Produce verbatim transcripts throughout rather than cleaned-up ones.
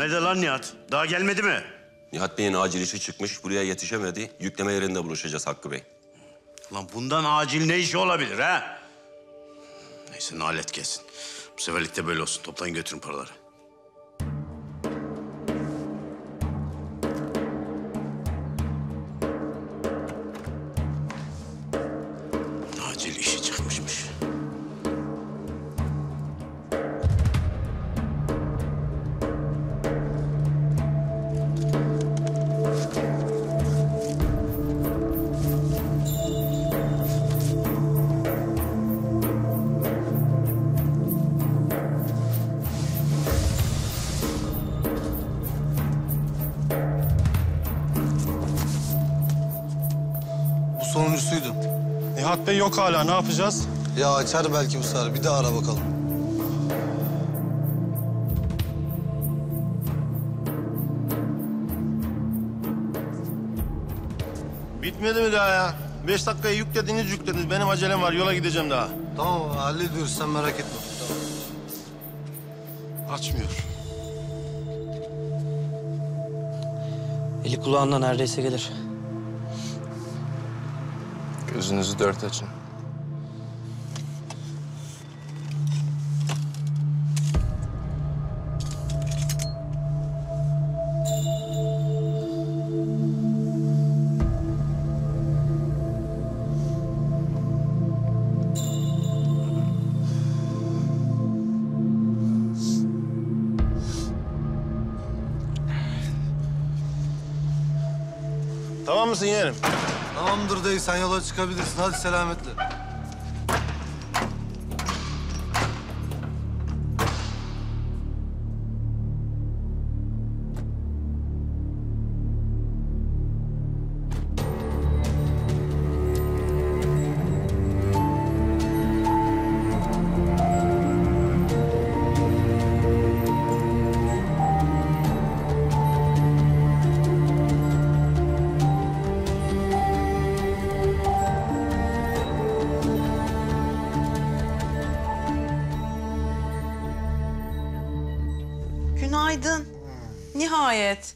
Nerede lan Nihat? Daha gelmedi mi? Nihat Bey'in acil işi çıkmış, buraya yetişemedi. Yükleme yerinde buluşacağız Hakkı Bey. Lan bundan acil ne işi olabilir ha? Neyse nalet gelsin. Bu seferlik de böyle olsun. Toplayın götürün paraları. Acil işi çıkmışmış. Sonuncusuydu. Nihat Bey yok hala, ne yapacağız? Ya açar belki bu sefer. Bir daha ara bakalım. Bitmedi mi daha ya? Beş dakikaya yüklediniz yüklediniz. Benim acelem var. Yola gideceğim daha. Tamam abi, hallediyoruz. Sen merak etme. Tamam. Açmıyor. Eli kulağında neredeyse gelir. Gözünüzü dört açın. Tamam mısın yeğenim? Tamamdır dayı, sen yola çıkabilirsin. Hadi selametle. Günaydın. Nihayet.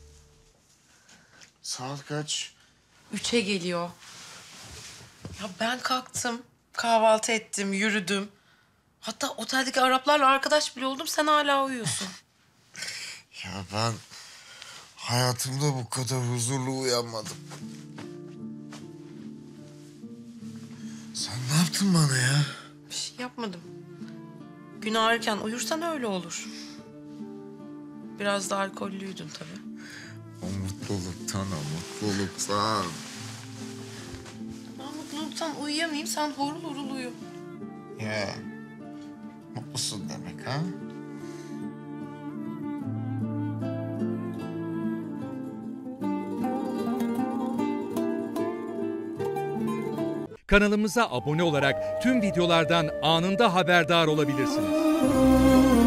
Saat kaç? Üçe geliyor. Ya ben kalktım, kahvaltı ettim, yürüdüm. Hatta oteldeki Araplarla arkadaş bile oldum. Sen hala uyuyorsun. Ya ben hayatımda bu kadar huzurlu uyanmadım. Sen ne yaptın bana ya? Bir şey yapmadım. Gün ağrırken uyursan öyle olur. Biraz da alkollüydün tabii. O mutluluktan, o mutluluktan. Ben mutluluktan uyuyamayayım, sen horul horul uyu. Ya, mutlusun demek ha? Kanalımıza abone olarak tüm videolardan anında haberdar olabilirsiniz.